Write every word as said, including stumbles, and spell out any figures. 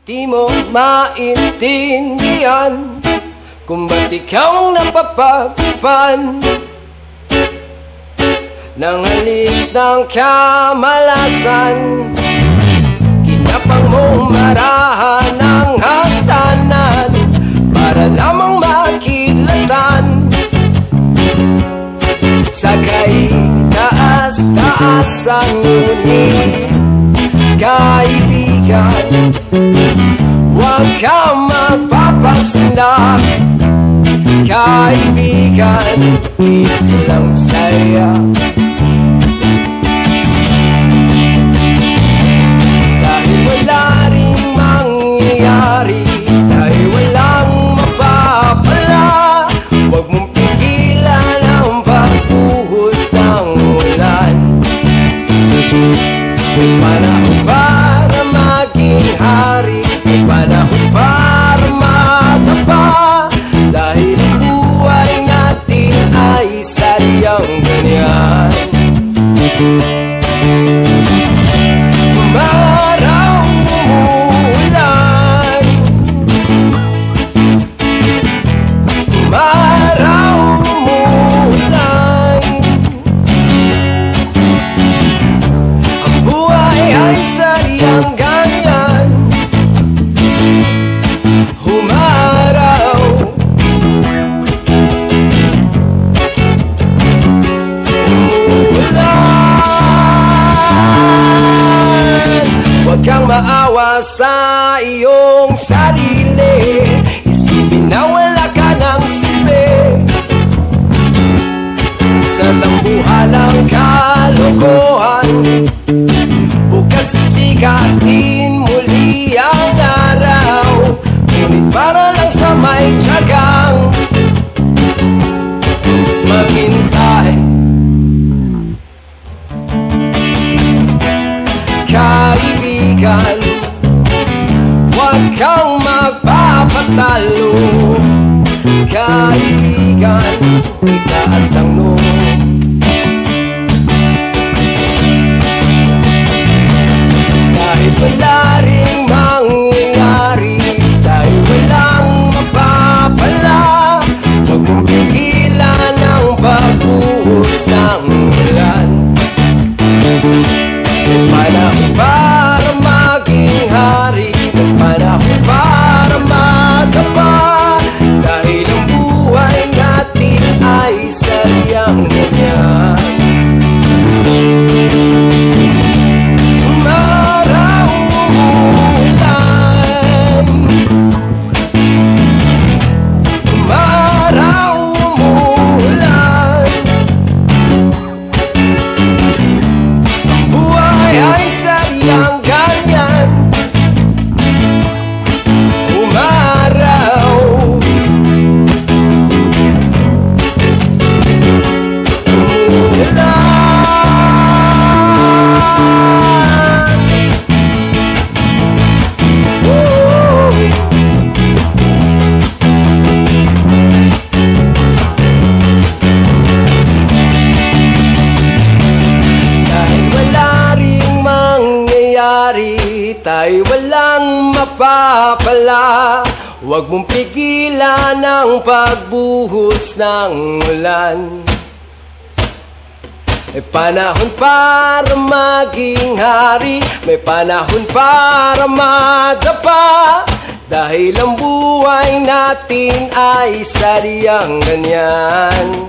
Di mo maintindihan kung ba't ikaw ang napapagpan ng halik ng kamalasan. Kinapang mong marahan ng hagdanan para lamang makilatan. Sakay taas-taasan, ngunit kaibigan, huwag kang magpapasindak. Kaibigan, easy lang saya. Dahil wala ring mangyayari, dahil walang mapapala, huwag mong pigilan ang pagbuhos ng ulan. May panahon para maging hari, may panahon para matapa, dahil ang buhay natin ay sadyang ganyan. Umaraw, umuulan, umaraw, umuulan, ang buhay ay sadyang ganyan. Umaraw, huwag kang maawa sa iyong sarili. Isipin na wala ka ng silbi sa tambuhalang kalokohan. Bukas sisikatin muli ang araw, ngunit para lang sa may tiyagang maghintay. Kaibigan, huwag kang magpapatalo. Kaibigan, itaas ang loob. Dahil wala ring mangyayari, dahil walang mapapala, huwag mong pigilan ang pagbuhos ng ulan. May panahon para maging hari, may panahon para matapa, dahil ang buhay natin ay sadyang ganyan. Umaraw, umuulan, umaraw, umuulan, ay sadyang ganyan. Umaraw, umuulan, oh. Dahil wala ring mangyayari, tayo walang mapapala, huwag mong pigilan ang pagbuhos ng ulan. May panahon para maging hari, may panahon para madapa, dahil ang buhay natin ay sadyang ganyan.